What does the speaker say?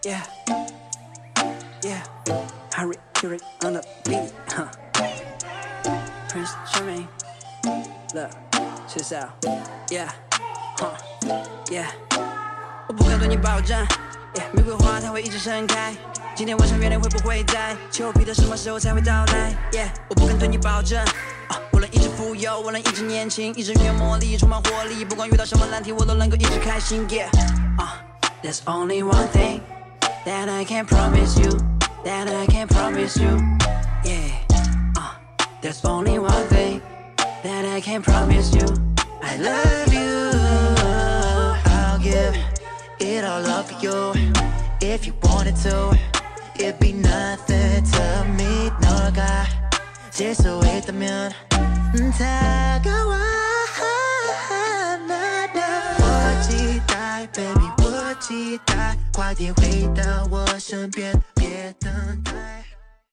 Yeah, yeah. Harikiri on the beat, huh? Prince Charming, look, check this out. Yeah, huh? Yeah. 我不敢对你保证 ，Yeah， 玫瑰花它会一直盛开。今天晚上月亮会不会在？丘比特什么时候才会到来 ？Yeah， 我不敢对你保证。我能一直富有，我能一直年轻，一直运用魔力，充满活力。不管遇到什么难题，我都能够一直开心。Yeah，there's only one thing that I can promise you, that I can promise you. Yeah，there's only one thing that I can promise you. I love you. I'll give it all up for you if you wanted to. It'd be nothing to me. 너가 질 수 있다면 다가와 나를 我期待 baby 我期待快点回到我身边别等待